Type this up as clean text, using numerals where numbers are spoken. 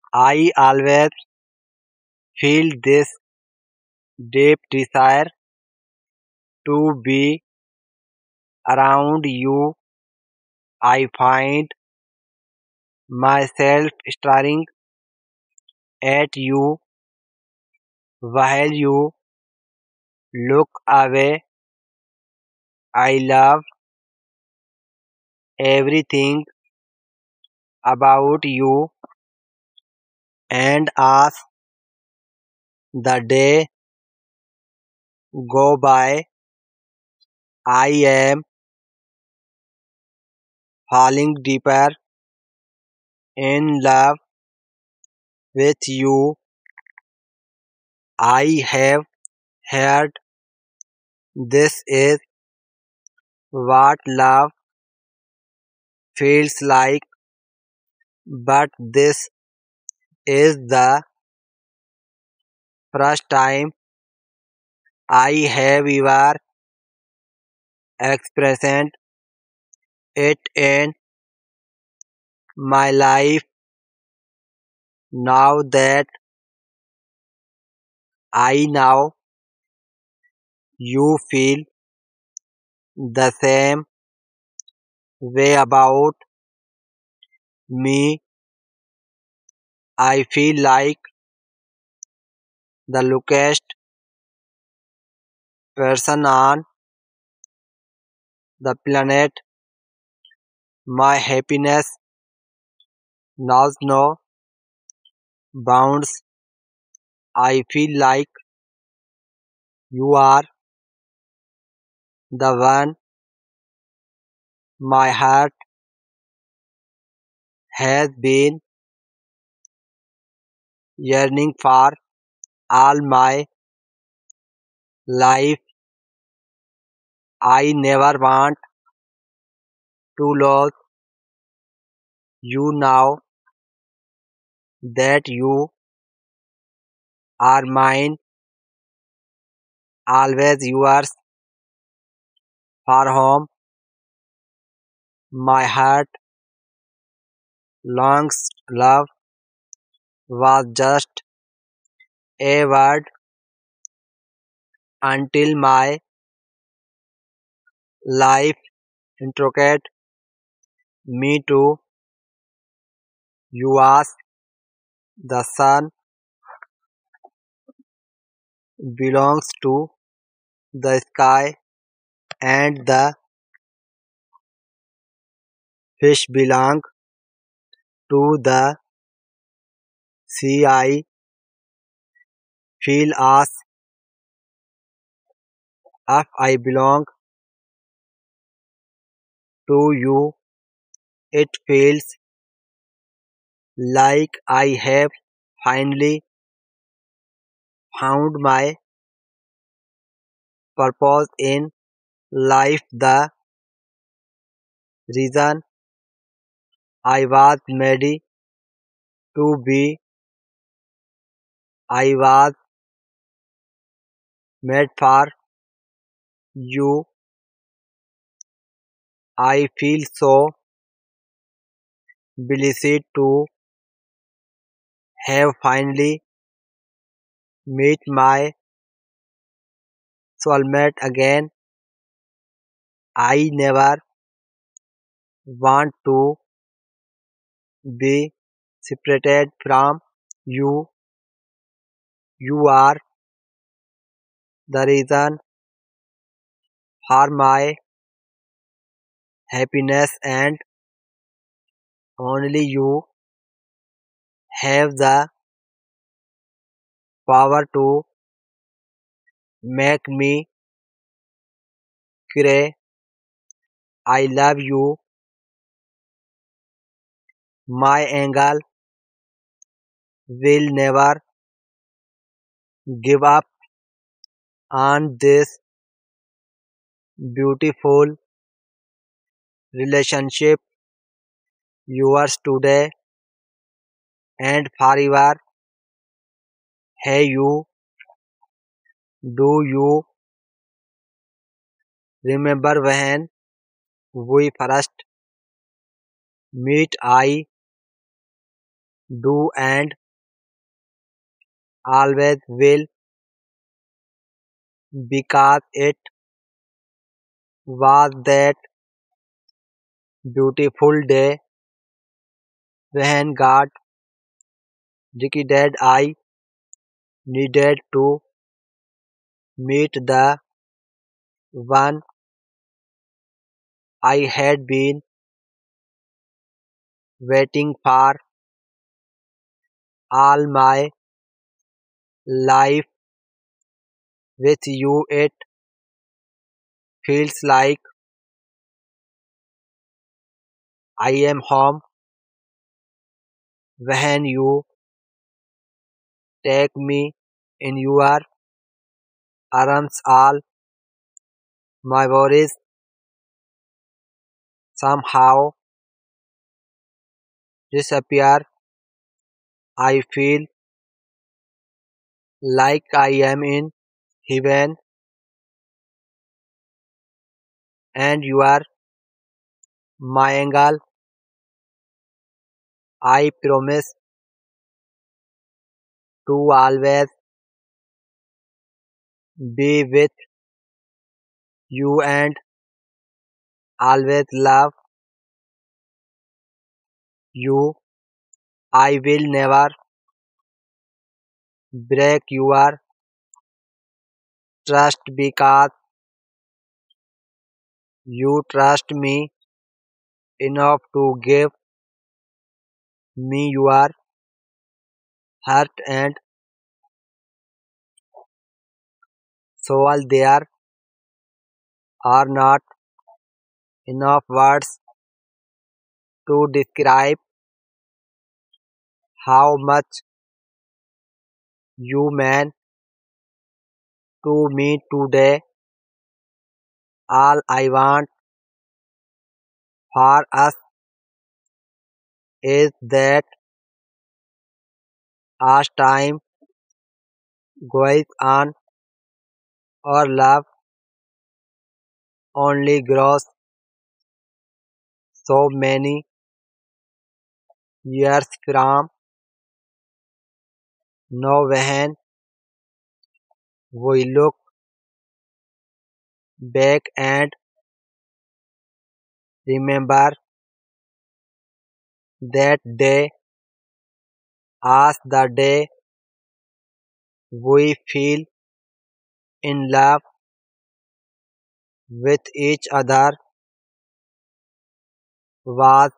I always feel this deep desire to be around you. I find myself staring at you while you look away. I love everything about you, and as the day go by, I am falling deeper in love with you. I have heard this is what love feels like, but this is the first time I have ever experienced it in my life. Now that I know you feel the same way about me, I feel like the luckiest person on the planet. My happiness knows no bounds. I feel like you are the one my heart has been yearning for all my life. I never want to lose you now that you are mine, always yours. For home, my heart longs. Love was just a word until my life intricate me to you as the sun belongs to the sky and the fish belong to the sea. I feel as if I belong to you. It feels like I have finally found my purpose in life. The reason I was made to be, I was made for you. I feel so blessed to have finally met my soulmate again. I never want to be separated from you. You are the reason for my happiness, and only you have the power to make me cry. I love you. My angel will never give up on this beautiful relationship. Yours today and forever. Hey you, do you remember when we first meet? I do, and always will, because it was that beautiful day when God decided I needed to meet the one I had been waiting for all my life. With you, it feels like I am home when you take me in your arms. All my worries somehow disappear. I feel like I am in heaven and you are my angel. I promise to always be with you and always love you. I will never break your trust because you trust me enough to give me your heart and soul. There are not enough words to describe how much you meant to me today. All I want for us is that as time goes on, our love only grows. So many years from now, when we look back and remember that day as the day we feel in love with each other, was